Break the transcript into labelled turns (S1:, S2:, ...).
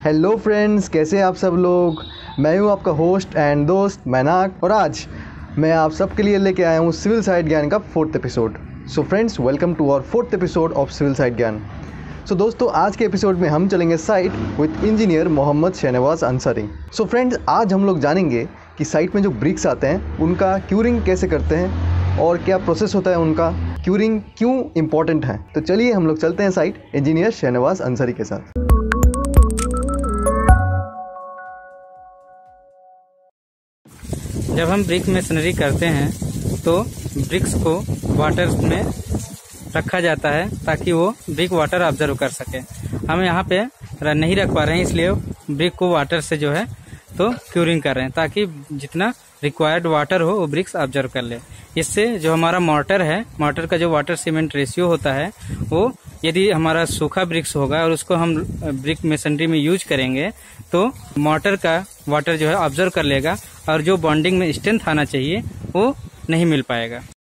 S1: Hello friends, कैसे हैं आप सब लोग। मैं हूं आपका होस्ट एंड दोस्त मैनाक और आज मैं आप सबके लिए लेके आया हूं सिविल साइट ज्ञान का 4th episode. So friends, welcome to our 4th episode of civil site ज्ञान। सो दोस्तों, आज के एपिसोड में हम चलेंगे site with engineer Mohammad Shahnawaz Ansari. So friends, आज हम लोग जानेंगे कि साइट में जो ब्रिक्स आते हैं उनका क्यूरिंग कैसे करते हैं और क्या प्रोसेस होता है उनका, क्यूरिंग क्यों इम्पॉर्टेंट है। तो चलिए हम लोग चलते हैं साइट इंजीनियर शहनवाज अंसारी के साथ।
S2: जब हम ब्रिक मेसनरी करते हैं तो ब्रिक्स को वाटर में रखा जाता है ताकि वो ब्रिक वाटर ऑब्जर्व कर सके। हम यहाँ पे नहीं रख पा रहे हैं, इसलिए ब्रिक को वाटर से जो है तो क्यूरिंग कर रहे हैं ताकि जितना रिक्वायर्ड वाटर हो वो ब्रिक्स ऑब्जर्व कर ले। इससे जो हमारा मोर्टर है, मोर्टर का जो वाटर सीमेंट रेशियो होता है वो यदि हमारा सूखा ब्रिक्स होगा और उसको हम ब्रिक मेसनरी में यूज करेंगे तो मोर्टर का वाटर जो है ऑब्जर्व कर लेगा और जो बॉन्डिंग में स्ट्रेंथ आना चाहिए वो नहीं मिल पाएगा।